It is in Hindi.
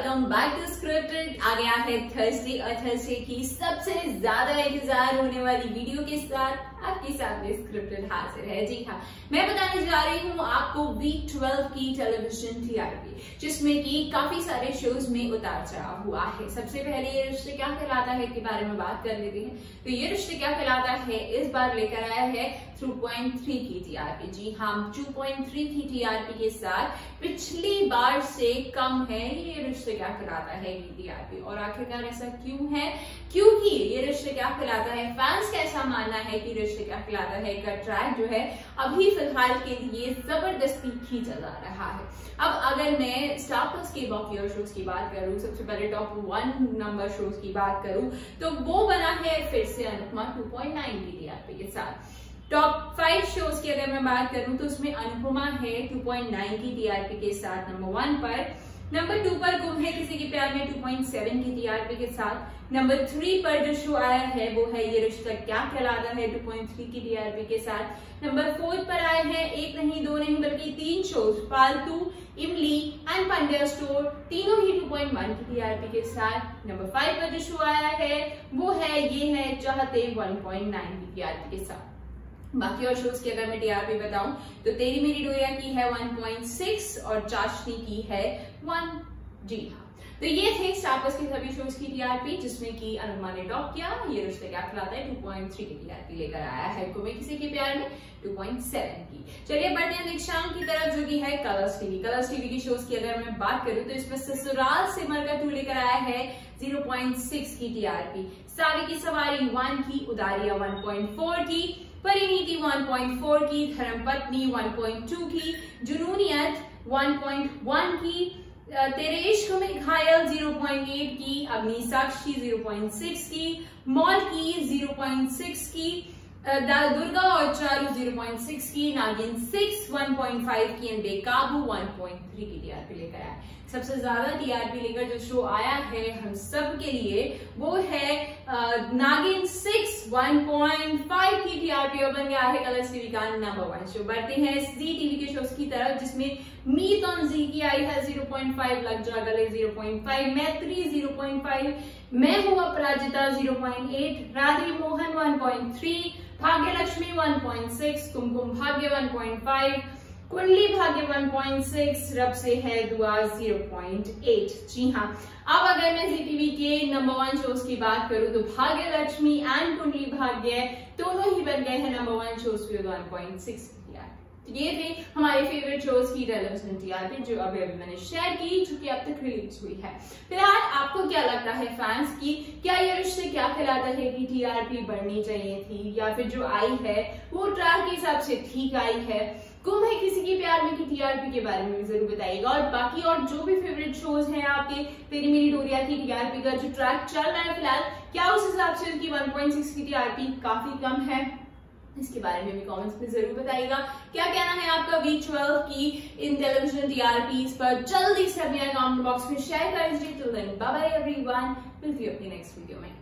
Welcome back to scripted. आ गया है थर्सडे और थर्सडे की सबसे ज्यादा इंतजार होने वाली वीडियो के साथ आपके सामने स्क्रिप्टेड हाजिर है। जी हाँ, मैं बताने जा रही हूँ आपको वीक 12 की टेलीविजन टीआरपी, जिसमें कि काफी सारे शोज में उतार चढ़ाव हुआ है। सबसे पहले ये रिश्ते क्या कहलाता है के बारे में बात कर लेते हैं। तो ये रिश्ते क्या कहलाता है इस बार लेकर आया है 2.3 की टीआरपी। जी हाँ, 2.3 की टीआरपी के साथ पिछली बार से कम है ये रिश्ते क्या कहलाता है की टीआरपी। और आखिरकार ऐसा क्यों है? क्योंकि ये रिश्ते क्या कहलाता है फैंस का ऐसा मानना है कि रिश्ते क्या कहलाता है का ट्रैक जो है अभी फिलहाल के लिए जबरदस्ती खींचा जा रहा है। अब अगर मैं स्टार प्लस के बाकी शोज की बात करूं, सबसे पहले टॉप 1 नंबर शोज की बात करूं तो वो बना है फिर से अनुपमा 2.9 की टीआरपी के साथ। टॉप 5 शोज की अगर मैं बात करूं तो उसमें अनुपमा है 2.9 की टीआरपी के साथ नंबर 1 पर। नंबर 2 पर गुम है किसी के प्यार में 2.7 की टीआरपी के साथ। नंबर 3 पर जो शो आया है वो है ये रिश्ता क्या कहलाता है 2.3 की टीआरपी के साथ। नंबर 4 पर आए हैं एक नहीं दो नहीं बल्कि 3 शोज, फालतू, इमली एंड पंड्या स्टोर, तीनों ही 2.1 की टीआरपी के साथ। नंबर 5 पर जो शो आया है वो है ये है चाहते 1.9 की टीआरपी के साथ। बाकी और शोज की अगर मैं टीआरपी बताऊं तो तेरी मेरी डोरिया की है 1.6 और चाशनी की है 1। जी हाँ, तो ये थे स्टार प्लस के सभी शोज की टीआरपी, जिसमें कि अनुपमा ने टॉप किया। ये रिश्ते क्या कहलाता है 2.3 की टीआरपी लेकर आया है। गुमे किसी के प्यार में 2.7 की। चलिए बढ़ते हैं दीक्षांत की तरफ जो की है कलर्स टीवी। कलर्स टीवी की शोज की अगर मैं बात करूं तो इसमें ससुराल सिमर का 2 लेकर आया है 0.6 की टीआरपी। सावी की सवारी 1 की, उदारिया 1.4 की, परिणीति 1.4 की, धर्मपत्नी 1.2 की, जुनूनियत 1.1 की, तेरे इश्क में घायल 0.8 की, अग्नि साक्षी 0.6 की, मॉल की 0.6 की, दुर्गा और चारू 0.6 की, नागिन 6 1.5 की एंड बेकाबू 1.3 की टीआरपी लेकर आया। सबसे ज्यादा टीआरपी लेकर जो शो आया है हम सब के लिए वो है नागिन 6 1.5 की टीआरपी और बन गया है कलर्स टीवी का नंबर 1 शो। बढ़ते हैं जी टीवी के शोज की तरफ, जिसमें मीत ऑन जी की आई है 0.5, लग जा गले 0.5, मैत्री 0.5, मैं हूं अपराजिता 0.8, राधे मोहन 1.3, भाग्य लक्ष्मी 1.6, कुमकुम भाग्य 1.5, कुंडली भाग्य 1.6, रब से है दुआ 0.8। जी हाँ, अब अगर मैं जी टीवी के नंबर 1 शोज की बात करूं तो भाग्य लक्ष्मी एंड कुंडली भाग्य दोनों ही बन गए हैं नंबर 1 शोज विद 1.6। ये थे हमारे फेवरेट शोज की टेलीविजन टीआरपी जो अभी मैंने शेयर की, जो कि अब तक रिलीज हुई है। फिलहाल आपको क्या लगता है फैंस की, क्या ये रिश्ते क्या कहलाता है कि टीआरपी बढ़नी चाहिए थी या फिर जो आई है वो ट्रैक के हिसाब से ठीक आई है? गुम है किसी के प्यार में की टीआरपी के बारे में भी जरूर बताइएगा। और बाकी और जो भी फेवरेट शोज हैं आपके, तेरी मेरी डोरिया की टीआरपी का जो ट्रैक चल रहा है फिलहाल, क्या उस हिसाब से उनकी 1.6 की टीआरपी काफी कम है? इसके बारे में भी कमेंट्स में जरूर बताइएगा। क्या कहना है आपका वीक 12 की इन टेलीविजन टीआरपीज पर? जल्दी से अपने कमेंट बॉक्स में शेयर कर दीजिए। Till then bye bye everyone, मिलती हूं अपनी नेक्स्ट वीडियो में।